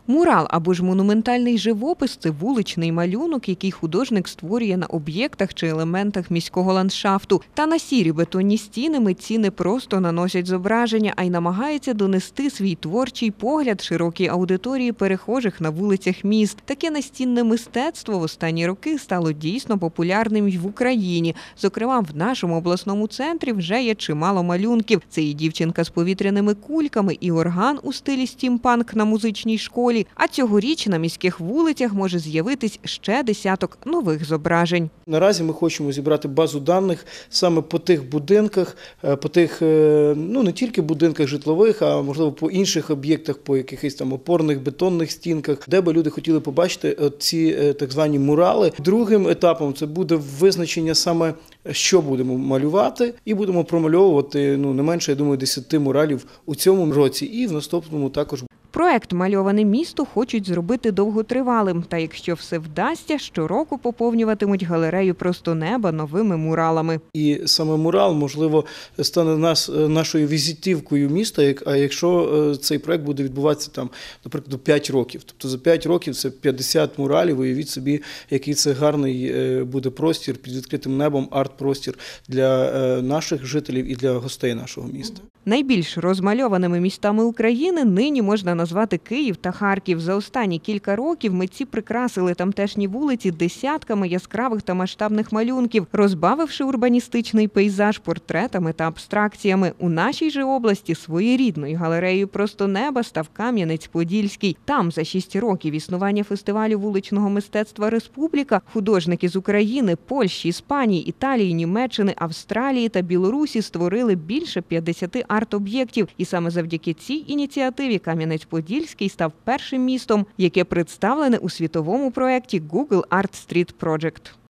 Мурал або ж монументальний живопис – це вуличний малюнок, який художник створює на об'єктах чи елементах міського ландшафту. Та на сірі бетонні стіни митці не просто наносять зображення, а й намагаються донести свій творчий погляд широкій аудиторії перехожих на вулицях міст. Таке настінне мистецтво в останні роки стало дійсно популярним і в Україні. Зокрема, в нашому обласному центрі вже є чимало малюнків. Це і дівчинка з повітряними кульками, і орган у стилі стімпанк на музичній школі. А цьогоріч на міських вулицях може з'явитись ще десяток нових зображень. Наразі ми хочемо зібрати базу даних саме по тих будинках, по тих, не тільки будинках житлових, а можливо по інших об'єктах, по якихось там опорних бетонних стінках, де би люди хотіли побачити ці так звані мурали. Другим етапом це буде визначення саме, що будемо малювати, і будемо промальовувати не менше, я думаю, 10 муралів у цьому році і в наступному також. Проект «Мальоване місто» хочуть зробити довготривалим. Та якщо все вдасться, щороку поповнюватимуть галерею «Просто неба» новими муралами. І саме мурал, можливо, стане нашою візитівкою міста, а якщо цей проект буде відбуватися там, наприклад, 5 років. Тобто за 5 років це 50 муралів, уявіть собі, який це гарний буде простір під відкритим небом, арт-простір для наших жителів і для гостей нашого міста. Найбільш розмальованими містами України нині можна назвати Київ та Харків. За останні кілька років митці прикрасили тамтешні вулиці десятками яскравих та масштабних малюнків, розбавивши урбаністичний пейзаж портретами та абстракціями. У нашій же області своєрідною галереєю «Просто неба» став Кам'янець-Подільський. Там за 6 років існування фестивалю вуличного мистецтва «Республіка» художники з України, Польщі, Іспанії, Італії, Німеччини, Австралії та Білорусі створили більше 50 арт-об'єктів. І саме завдяки цій ініціативі Кам'янець-Подільський став першим містом, яке представлене у світовому проєкті Google Art Street Project.